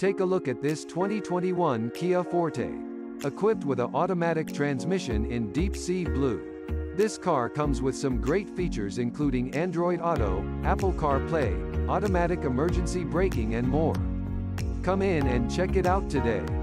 Take a look at this 2021 Kia Forte. Equipped with an automatic transmission in deep sea blue. This car comes with some great features including Android Auto, Apple CarPlay, automatic emergency braking and more. Come in and check it out today.